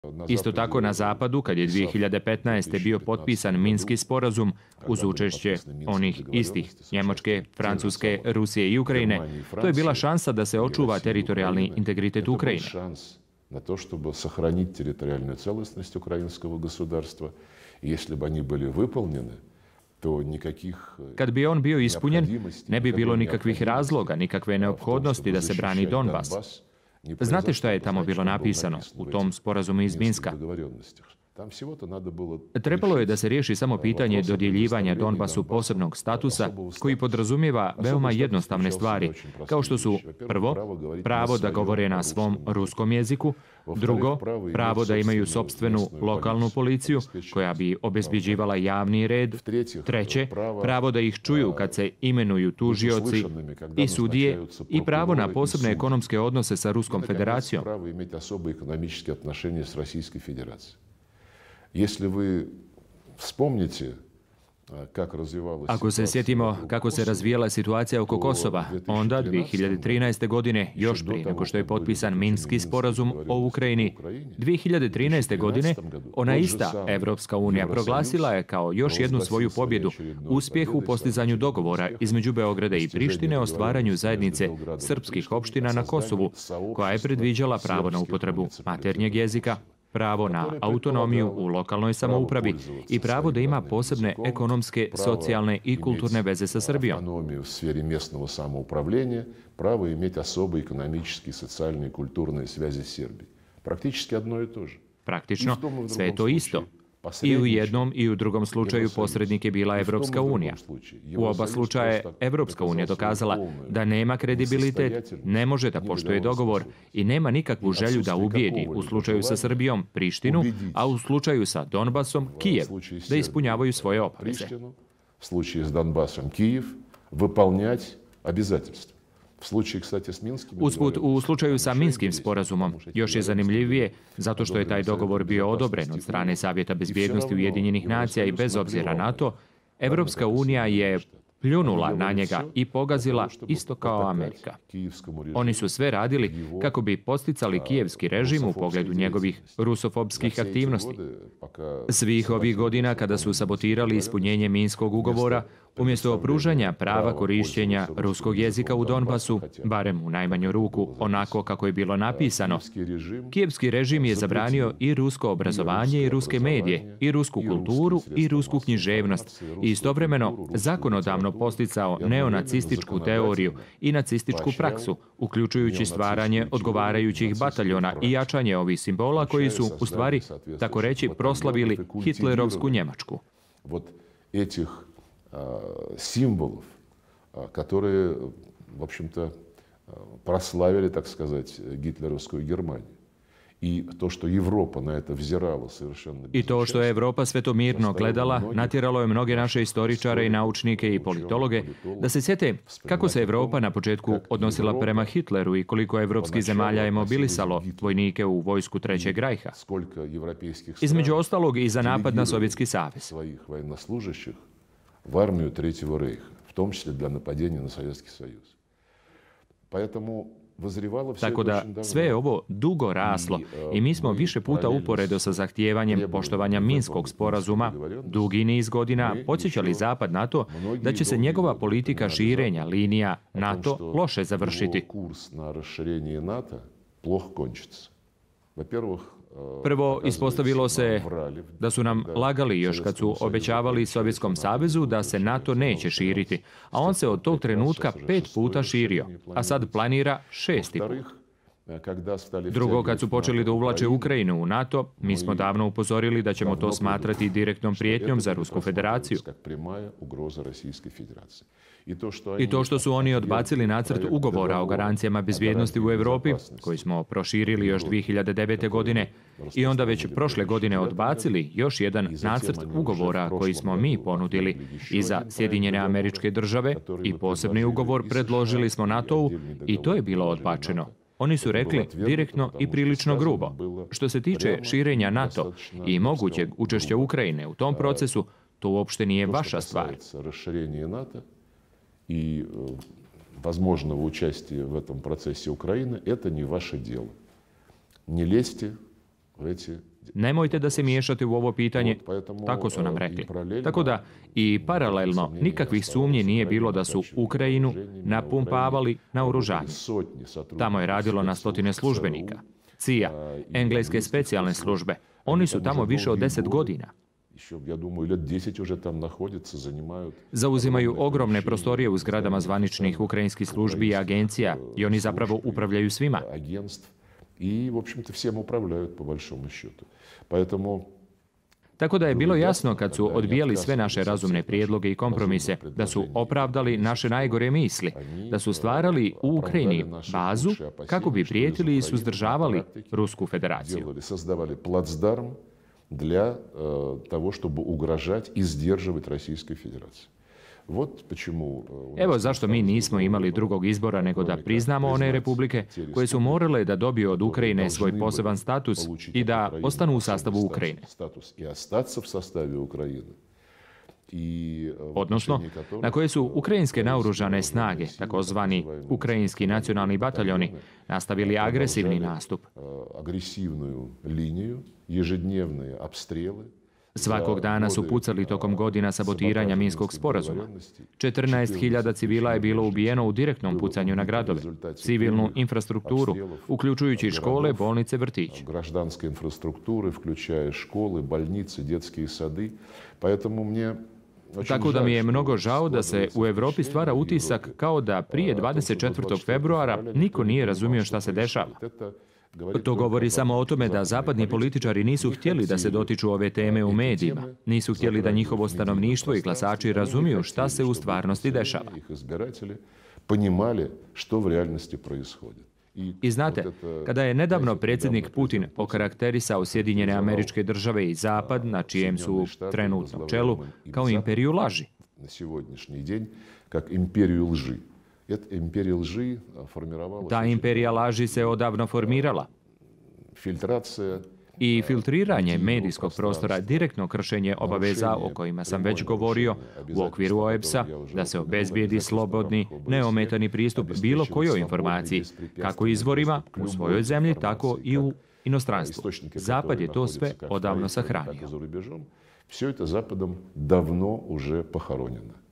Isto tako na zapadu, kad je 2015. bio potpisan Minski sporazum uz učešće onih istih Njemačke, Francuske, Rusije i Ukrajine, to je bila šansa da se očuva teritorijalni integritet Ukrajine. На то, чтобы сохранить территориальную целостность украинского государства. И если бы они были выполнены, то никаких... Kad bi on bio ispunjen, ne bi bilo nikakvih razloga, nikakve neophodnosti da se brani Donbas. Znate šta je tamo bilo napisano u tom sporazumu iz Minska? Trebalo je da se riješi samo pitanje dodjeljivanja Donbasu posebnog statusa koji podrazumijeva veoma jednostavne stvari, kao što su prvo, pravo da govore na svom ruskom jeziku, drugo, pravo da imaju sopstvenu lokalnu policiju koja bi obezbjeđivala javni red, treće, pravo da ih čuju kad se imenuju tužioci i sudije i pravo na posebne ekonomske odnose sa Ruskom federacijom. Ako se sjetimo kako se razvijala situacija oko Kosova, onda 2013. godine, još prije nego što je potpisan Minski sporazum o Ukrajini, 2013. godine ona ista Evropska unija proglasila je kao još jednu svoju pobjedu uspjeh u postizanju dogovora između Beograda i Prištine o stvaranju zajednice srpskih opština na Kosovu, koja je predviđala pravo na upotrebu maternjeg jezika, pravo na autonomiju u lokalnoj samoupravi i pravo da ima posebne ekonomske, socijalne i kulturne veze sa Srbijom. Autonomiju u sferi mjesnog samoupravljenja, pravo imati osobe ekonomičke, socijalne i kulturne sveze s Srbijom. Praktički jedno je to že. Praktično, sve je to isto. I u jednom i u drugom slučaju posrednik je bila Evropska unija. U oba slučaja je Evropska unija dokazala da nema kredibilitet, ne može da poštuje dogovor i nema nikakvu želju da ubijedi u slučaju sa Srbijom Prištinu, a u slučaju sa Donbasom Kijev, da ispunjavaju svoje obaveze. U slučaju s Donbasom Kijev выполнять обязательства. Usput, u slučaju sa Minskim sporazumom još je zanimljivije zato što je taj dogovor bio odobren od strane Savjeta bezbjednosti Ujedinjenih nacija i bez obzira na to, Evropska unija je pljunula na njega i pogazila isto kao Amerika. Oni su sve radili kako bi posticali kijevski režim u pogledu njegovih rusofobskih aktivnosti. Svih ovih godina kada su sabotirali ispunjenje Minskog ugovora, umjesto pružanja prava korišćenja ruskog jezika u Donbasu, barem u najmanju ruku onako kako je bilo napisano, kijevski režim je zabranio i rusko obrazovanje i ruske medije, i rusku kulturu i rusku književnost i istovremeno zakonodavno posticao neonacističku teoriju i nacističku praksu, uključujući stvaranje odgovarajućih bataljona i jačanje ovih simbola koji su, u stvari, tako reći, proslavili hitlerovsku Njemačku. Символов, которые, в общем-то, прославили, так сказать, гитлеровскую Германию. I to što je Evropa sve to mirno gledala, natjeralo je mnoge naše istoričare i naučnike i politologe da se sjete kako se Evropa na početku odnosila prema Hitleru i koliko evropskih zemalja je mobilisalo vojnike u vojsku Trećeg rajha. Između ostalog i za napad na Sovjetski savez. В армию Третьего рейха, в том числе для нападения на Советский Союз. Поэтому Tako da sve je ovo dugo raslo i mi smo više puta uporedo sa zahtijevanjem poštovanja Minskog sporazuma dugi niz godina podsjećali Zapad na to da će se njegova politika širenja linija NATO loše završiti. Prvo, ispostavilo se da su nam lagali još kad su obećavali Sovjetskom savezu da se NATO neće širiti, a on se od tog trenutka 5 puta širio, a sad planira 6. put. Drugo, kad su počeli da uvlače Ukrajinu u NATO, mi smo davno upozorili da ćemo to smatrati direktnom prijetnjom za Rusku federaciju. I to što su oni odbacili nacrt ugovora o garancijama bezbjednosti u Europi, koji smo proširili još 2009. godine, i onda već prošle godine odbacili još jedan nacrt ugovora koji smo mi ponudili i za Sjedinjene Američke Države i posebni ugovor predložili smo NATO-u i to je bilo odbačeno. Oni su rekli direktno i prilično grubo. Što se tiče širenja NATO i mogućeg učešća Ukrajine u tom procesu, to uopšte nije vaša stvar. И возможного участия в этом процессе Украины, это не ваше дело. Не лезьте в эти nemojte da se miješate u ovo pitanje, tako su nam rekli. Tako da i paralelno nikakvih sumnji nije bilo da su Ukrajinu napumpavali naoružanje. Tamo je radilo na stotine službenika. CIA, engleske specijalne službe, oni su tamo više od 10 godina. Zauzimaju ogromne prostorije u zgradama zvaničnih ukrajinskih službi i agencija i oni zapravo upravljaju svima. I, v общем-то, всем управляют, по большому счету. Tako da je bilo jasno kad su odbijali sve naše razumne prijedloge i kompromise, da su opravdali naše najgore misli, da su stvarali u Ukrajini bazu kako bi prijetili i suzdržavali Rusku federaciju. Создавали плацдарм для того, чтобы угрожать и сдерживать Российской Федерации. Evo zašto mi nismo imali drugog izbora nego da priznamo one republike koje su morale da dobiju od Ukrajine svoj poseban status i da ostanu u sastavu Ukrajine. Odnosno, na koje su ukrajinske naoružane snage, takozvani ukrajinski nacionalni bataljoni, nastavili agresivni nastup. Svakog dana su pucali tokom godina sabotiranja Minskog sporazuma. 14.000 civila je bilo ubijeno u direktnom pucanju na gradove, civilnu infrastrukturu, uključujući škole, bolnice, vrtiće. Гражданской инфраструктуры, включая школы, больницы, детские сады. Поэтому мне Tako da mi je mnogo žao da se u Evropi stvara utisak kao da prije 24. februara niko nije razumio šta se dešava. To govori samo o tome da zapadni političari nisu htjeli da se dotiču ove teme u medijima. Nisu htjeli da njihovo stanovništvo i glasači razumiju šta se u stvarnosti dešava. I znate, kada je nedavno predsjednik Putin okarakterisao Sjedinjene Američke Države i Zapad, na čijem su trenutno čelu, kao imperiju laži. Ta imperija laži se odavno formirala. I filtriranje medijskog prostora, direktno kršenje obaveza o kojima sam već govorio u okviru OEBS-a, da se obezbijedi slobodni, neometani pristup bilo kojoj informaciji, kako izvorima u svojoj zemlji, tako i u inostranstvu. Zapad je to sve odavno sahranio. Все это Западом давно уже похоронено.